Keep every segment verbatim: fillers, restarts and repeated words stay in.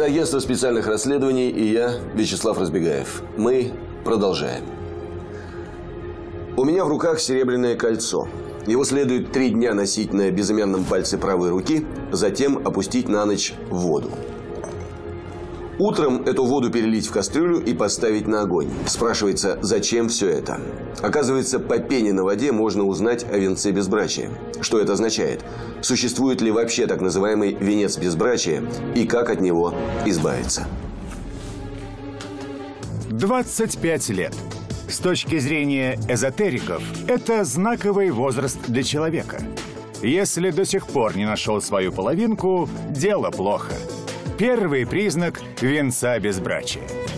Это агентство специальных расследований и я, Вячеслав Разбегаев. Мы продолжаем. У меня в руках серебряное кольцо. Его следует три дня носить на безымянном пальце правой руки, затем опустить на ночь в воду. Утром эту воду перелить в кастрюлю и поставить на огонь. Спрашивается, зачем все это? Оказывается, по пене на воде можно узнать о венце безбрачия. Что это означает? Существует ли вообще так называемый венец безбрачия и как от него избавиться? двадцать пять лет. С точки зрения эзотериков, это знаковый возраст для человека. Если до сих пор не нашел свою половинку, дело плохо. Первый признак венца безбрачия.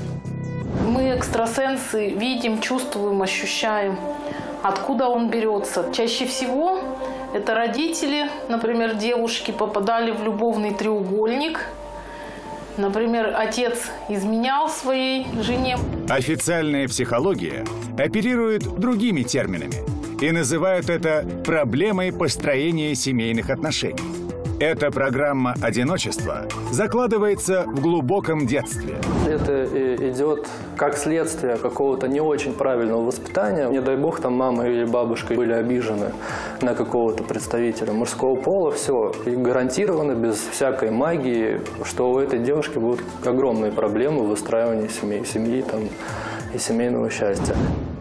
Мы, экстрасенсы, видим, чувствуем, ощущаем, откуда он берется. Чаще всего это родители, например, девушки попадали в любовный треугольник. Например, отец изменял своей жене. Официальная психология оперирует другими терминами и называют это проблемой построения семейных отношений. Эта программа одиночества закладывается в глубоком детстве. Это идет как следствие какого-то не очень правильного воспитания. Не дай бог, там мама или бабушка были обижены на какого-то представителя мужского пола. Все, и гарантированно, без всякой магии, что у этой девушки будут огромные проблемы в выстраивании семьи, семьи там, и семейного счастья.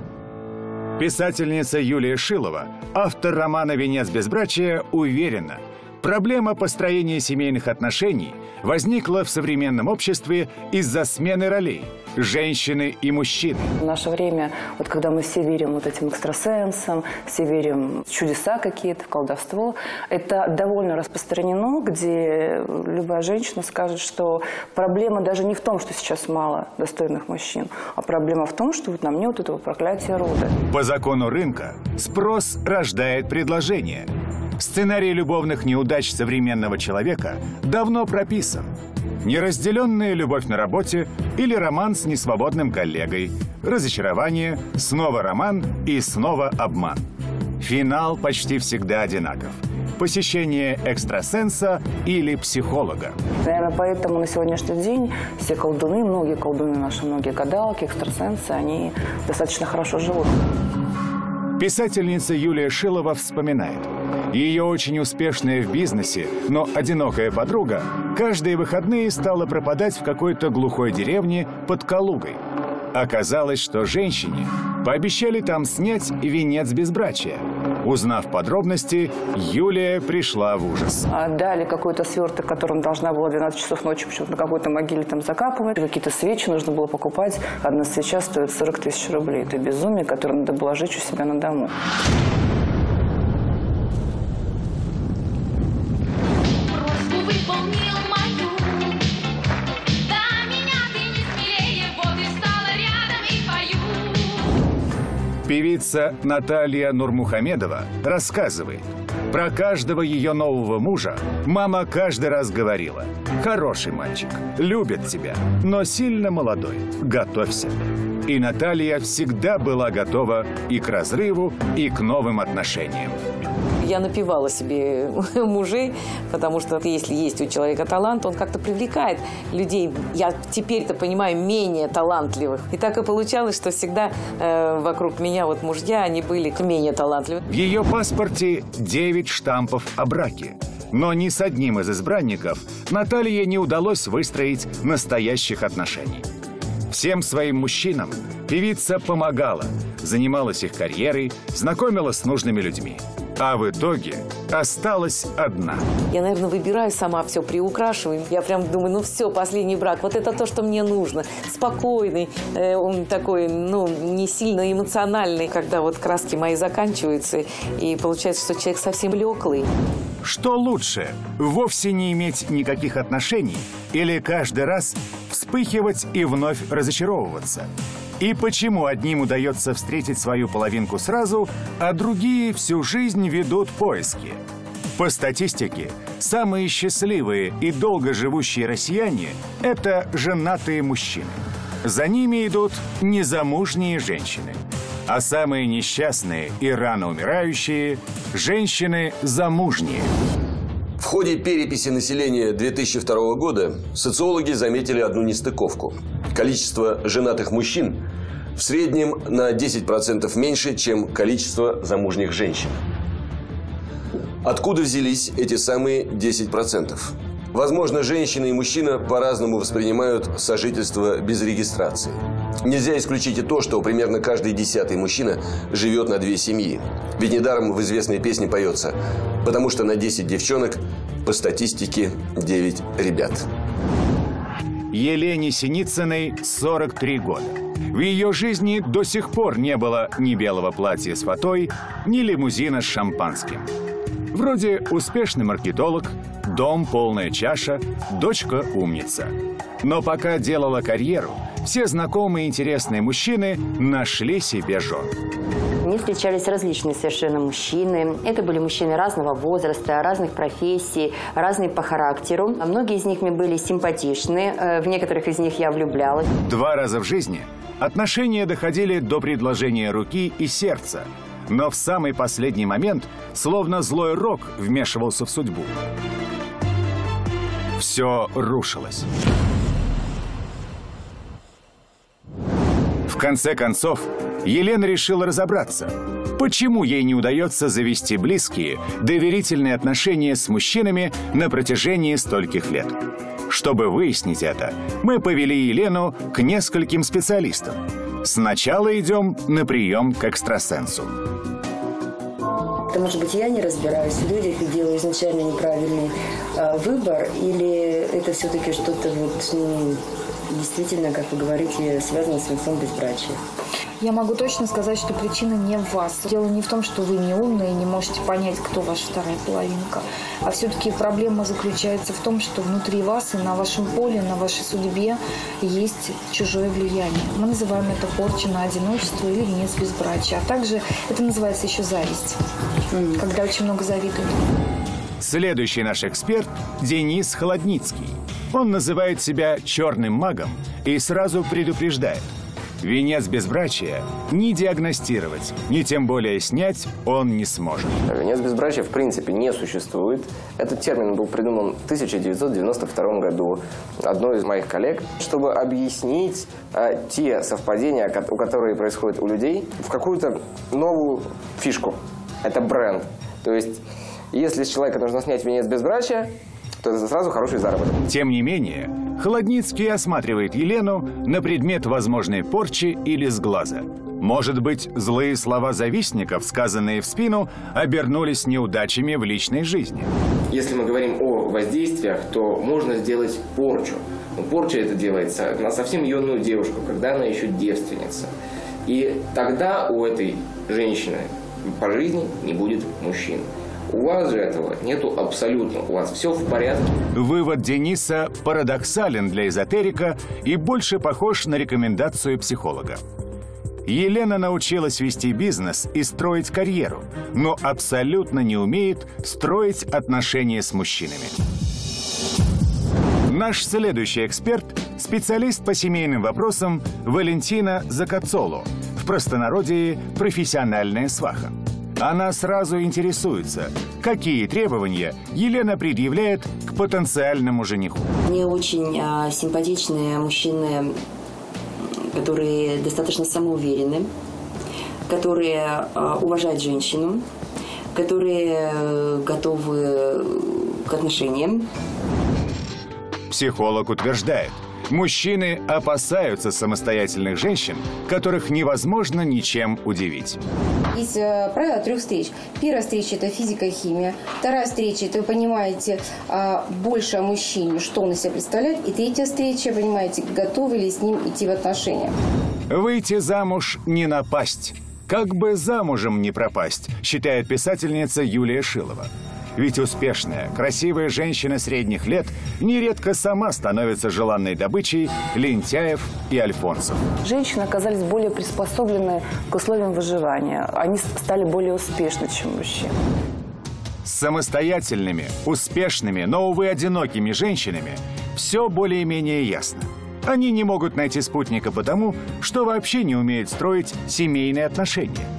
Писательница Юлия Шилова, автор романа «Венец безбрачия», уверена, проблема построения семейных отношений возникла в современном обществе из-за смены ролей – женщины и мужчины. В наше время, вот когда мы все верим вот этим экстрасенсам, все верим в чудеса какие-то, в колдовство, это довольно распространено, где любая женщина скажет, что проблема даже не в том, что сейчас мало достойных мужчин, а проблема в том, что вот на мне вот этого проклятия рода. По закону рынка спрос рождает предложение. Сценарий любовных неудач современного человека давно прописан. Неразделенная любовь на работе или роман с несвободным коллегой, разочарование, снова роман и снова обман. Финал почти всегда одинаков. Посещение экстрасенса или психолога. Наверное, поэтому на сегодняшний день все колдуны, многие колдуны наши, многие гадалки, экстрасенсы, они достаточно хорошо живут. Писательница Юлия Шилова вспоминает. Ее очень успешная в бизнесе, но одинокая подруга каждые выходные стала пропадать в какой-то глухой деревне под Калугой. Оказалось, что женщине пообещали там снять венец безбрачия. Узнав подробности, Юлия пришла в ужас. Дали какой-то сверток, которым должна была двенадцать часов ночи почему-то на какой-то могиле там закапывать. Какие-то свечи нужно было покупать. Одна свеча стоит сорок тысяч рублей. Это безумие, которое надо было жечь у себя на дому. Певица Наталья Нурмухамедова рассказывает, про каждого ее нового мужа мама каждый раз говорила: «Хороший мальчик, любит тебя, но сильно молодой, готовься». И Наталья всегда была готова и к разрыву, и к новым отношениям. Я напевала себе мужей, потому что если есть у человека талант, он как-то привлекает людей, я теперь-то понимаю, менее талантливых. И так и получалось, что всегда э, вокруг меня вот мужья, они были менее талантливы. В ее паспорте девять штампов о браке. Но ни с одним из избранников Наталье не удалось выстроить настоящих отношений. Всем своим мужчинам певица помогала, занималась их карьерой, знакомила с нужными людьми. А в итоге осталась одна. Я, наверное, выбираю сама, все приукрашиваю. Я прям думаю, ну все, последний брак, вот это то, что мне нужно. Спокойный, э, он такой, ну, не сильно эмоциональный. Когда вот краски мои заканчиваются, и получается, что человек совсем блеклый. Что лучше, вовсе не иметь никаких отношений или каждый раз вспыхивать и вновь разочаровываться? И почему одним удается встретить свою половинку сразу, а другие всю жизнь ведут поиски? По статистике, самые счастливые и долго живущие россияне – это женатые мужчины. За ними идут незамужние женщины. А самые несчастные и рано умирающие – женщины замужние. В ходе переписи населения две тысячи второго года социологи заметили одну нестыковку. Количество женатых мужчин в среднем на десять процентов меньше, чем количество замужних женщин. Откуда взялись эти самые десять процентов? Возможно, женщина и мужчина по-разному воспринимают сожительство без регистрации. Нельзя исключить и то, что примерно каждый десятый мужчина живет на две семьи. Ведь недаром в известной песне поется: потому что на десять девчонок по статистике девять ребят. Елене Синицыной сорок три года. В ее жизни до сих пор не было ни белого платья с фатой, ни лимузина с шампанским. Вроде успешный маркетолог, дом полная чаша, дочка умница. Но пока делала карьеру, все знакомые интересные мужчины нашли себе жен. Мне встречались различные совершенно мужчины. Это были мужчины разного возраста, разных профессий, разные по характеру. Многие из них мне были симпатичны, в некоторых из них я влюблялась. Два раза в жизни отношения доходили до предложения руки и сердца. Но в самый последний момент, словно злой рок, вмешивался в судьбу. Все рушилось. В конце концов, Елена решила разобраться, почему ей не удается завести близкие, доверительные отношения с мужчинами на протяжении стольких лет. Чтобы выяснить это, мы повели Елену к нескольким специалистам. Сначала идем на прием к экстрасенсу. Это, может быть, я не разбираюсь в людях и делаю изначально неправильный э, выбор, или это все-таки что-то вот, ну, действительно, как вы говорите, связано с венцом безбрачия? Я могу точно сказать, что причина не в вас. Дело не в том, что вы не умные и не можете понять, кто ваша вторая половинка. А все-таки проблема заключается в том, что внутри вас и на вашем поле, на вашей судьбе есть чужое влияние. Мы называем это порча на одиночество или венец безбрачия. А также это называется еще зависть, mm. когда очень много завидуют. Следующий наш эксперт – Денис Холодницкий. Он называет себя черным магом и сразу предупреждает: венец безбрачия ни диагностировать, ни тем более снять он не сможет. Венец безбрачия в принципе не существует. Этот термин был придуман в тысяча девятьсот девяносто втором году одной из моих коллег, чтобы объяснить а, те совпадения, которые происходят у людей, в какую-то новую фишку. Это бренд. То есть, если с человека нужно снять венец безбрачия, то это сразу хороший заработок. Тем не менее, Холодницкий осматривает Елену на предмет возможной порчи или сглаза. Может быть, злые слова завистников, сказанные в спину, обернулись неудачами в личной жизни. Если мы говорим о воздействиях, то можно сделать порчу. Но порча это делается на совсем юную девушку, когда она еще девственница. И тогда у этой женщины по жизни не будет мужчин. У вас же этого нету абсолютно. У вас все в порядке. Вывод Дениса парадоксален для эзотерика и больше похож на рекомендацию психолога. Елена научилась вести бизнес и строить карьеру, но абсолютно не умеет строить отношения с мужчинами. Наш следующий эксперт – специалист по семейным вопросам Валентина Закацоло, в простонародье профессиональная сваха. Она сразу интересуется, какие требования Елена предъявляет к потенциальному жениху. Мне очень а, симпатичные мужчины, которые достаточно самоуверены, которые а, уважают женщину, которые готовы к отношениям. Психолог утверждает, мужчины опасаются самостоятельных женщин, которых невозможно ничем удивить. Есть правило трех встреч. Первая встреча – это физика и химия. Вторая встреча – это вы понимаете больше о мужчине, что он из себя представляет. И третья встреча, понимаете, готовы ли с ним идти в отношения. Выйти замуж не напасть. Как бы замужем не пропасть, считает писательница Юлия Шилова. Ведь успешная, красивая женщина средних лет нередко сама становится желанной добычей лентяев и альфонсов. Женщины оказались более приспособлены к условиям выживания. Они стали более успешны, чем мужчины. С самостоятельными, успешными, но, увы, одинокими женщинами все более-менее ясно. Они не могут найти спутника потому, что вообще не умеют строить семейные отношения.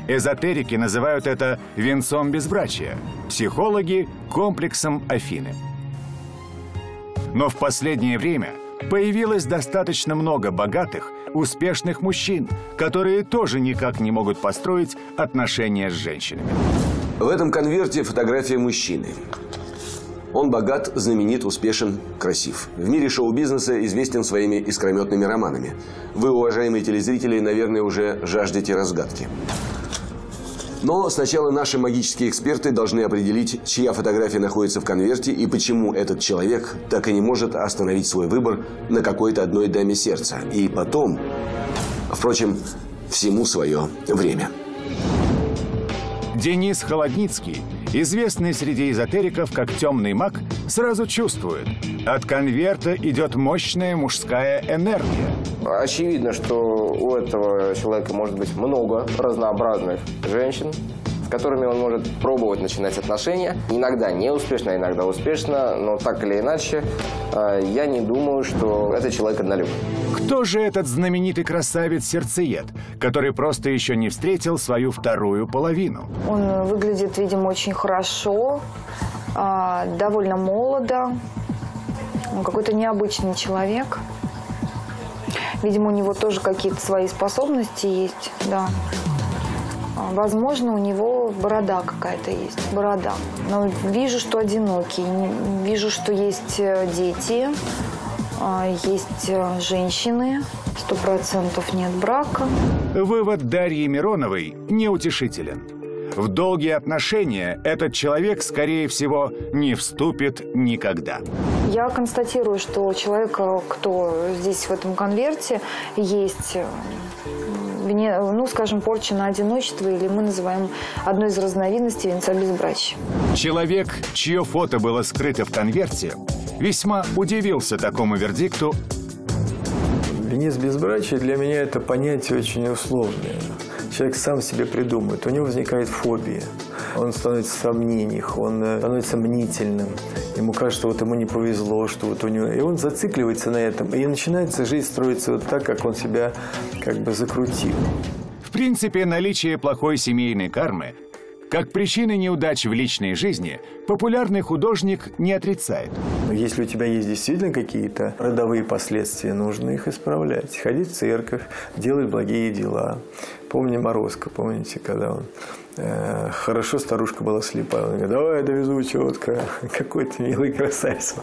Эзотерики называют это венцом безбрачия, психологи – комплексом Афины. Но в последнее время появилось достаточно много богатых, успешных мужчин, которые тоже никак не могут построить отношения с женщинами. В этом конверте фотография мужчины. Он богат, знаменит, успешен, красив. В мире шоу-бизнеса известен своими искрометными романами. Вы, уважаемые телезрители, наверное, уже жаждете разгадки. Но сначала наши магические эксперты должны определить, чья фотография находится в конверте и почему этот человек так и не может остановить свой выбор на какой-то одной даме сердца. И потом, впрочем, всему свое время. Денис Холодницкий, известный среди эзотериков как темный маг, сразу чувствует – от конверта идет мощная мужская энергия. Очевидно, что у этого человека может быть много разнообразных женщин, с которыми он может пробовать начинать отношения. Иногда неуспешно, иногда успешно, но так или иначе, я не думаю, что это человек однолюб. Кто же этот знаменитый красавец-сердцеед, который просто еще не встретил свою вторую половину? Он выглядит, видимо, очень хорошо, довольно молодо. Он какой-то необычный человек. Видимо, у него тоже какие-то свои способности есть, да. Возможно, у него борода какая-то есть, борода. Но вижу, что одинокий, вижу, что есть дети, есть женщины, сто процентов нет брака. Вывод Дарьи Мироновой неутешителен. В долгие отношения этот человек, скорее всего, не вступит никогда. Я констатирую, что у человека, кто здесь в этом конверте, есть, ну, скажем, порча на одиночество, или мы называем одной из разновидностей венца безбрачия. Человек, чье фото было скрыто в конверте, весьма удивился такому вердикту. Венец безбрачия для меня это понятие очень условное. Человек сам себе придумывает, у него возникает фобия, он становится в сомнениях, он становится мнительным. Ему кажется, вот ему не повезло, что вот у него... И он зацикливается на этом, и начинается жизнь строиться вот так, как он себя как бы закрутил. В принципе, наличие плохой семейной кармы как причины неудач в личной жизни популярный художник не отрицает. Но если у тебя есть действительно какие-то родовые последствия, нужно их исправлять. Ходить в церковь, делать благие дела. Помню Морозко, помните, когда он... Э, хорошо старушка была слепая. Он говорит, давай я довезу четко. Какой ты милый красавец.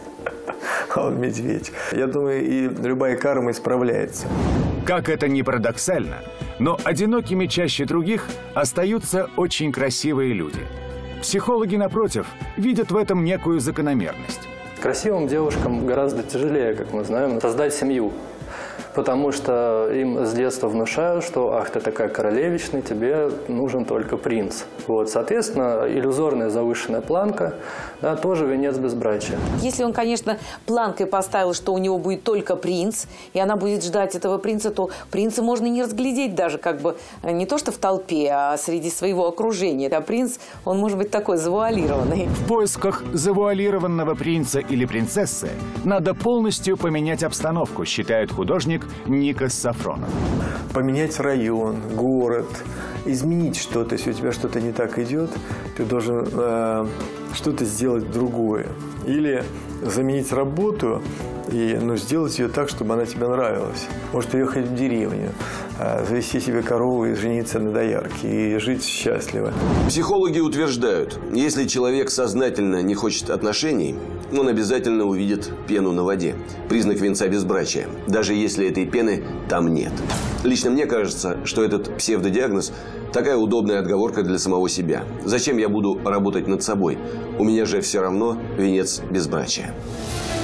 А он медведь. Я думаю, и любая карма исправляется. Как это ни парадоксально, но одинокими чаще других остаются очень красивые люди. Психологи, напротив, видят в этом некую закономерность. Красивым девушкам гораздо тяжелее, как мы знаем, создать семью. Потому что им с детства внушают, что ах, ты такая королевичная, тебе нужен только принц. Вот, соответственно, иллюзорная завышенная планка, да, тоже венец безбрачия. Если он, конечно, планкой поставил, что у него будет только принц, и она будет ждать этого принца, то принца можно не разглядеть даже как бы не то что в толпе, а среди своего окружения. А принц, он может быть такой завуалированный. В поисках завуалированного принца или принцессы надо полностью поменять обстановку, считает художник Никос Сафронов. Поменять район, город, изменить что-то. Если у тебя что-то не так идет, ты должен э, что-то сделать другое. Или заменить работу и ну, сделать ее так, чтобы она тебе нравилась. Может, уехать в деревню, э, завести себе корову и жениться на доярке и жить счастливо. Психологи утверждают, если человек сознательно не хочет отношений, он обязательно увидит пену на воде. Признак венца безбрачия, даже если этой пены там нет. Лично мне кажется, что этот псевдодиагноз – такая удобная отговорка для самого себя. Зачем я буду работать над собой? У меня же все равно венец безбрачия.